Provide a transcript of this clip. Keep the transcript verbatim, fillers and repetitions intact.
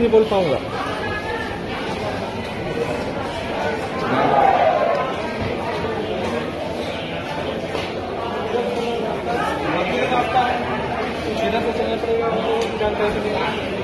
नहीं बोल पाऊंगा। सीधा से चलना पड़ेगा, जानकारी